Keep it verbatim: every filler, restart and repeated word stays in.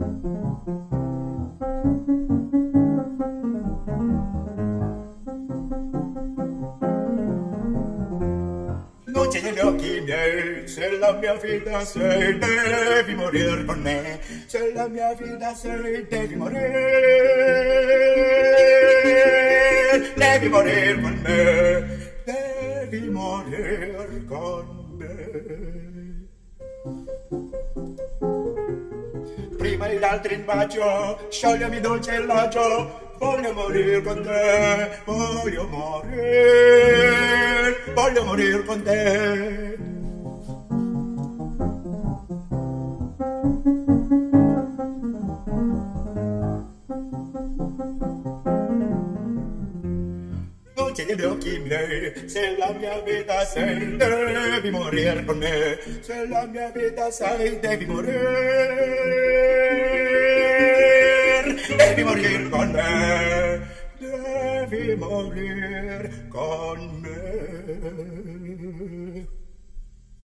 Luce negli occhi miei, se la mia vita sei, devi morire con me. Se la mia vita sei, devi morire, devi morire con me, devi morire con me. Prima degli altri in bacio, scioglimi dolce il laccio, voglio morire con te, voglio morire, voglio morire con te. Luce negli occhi miei, se la mia vita sei, devi morire con me. Se la mia vita sei, devi morire, devi morire con me, devi morire con me.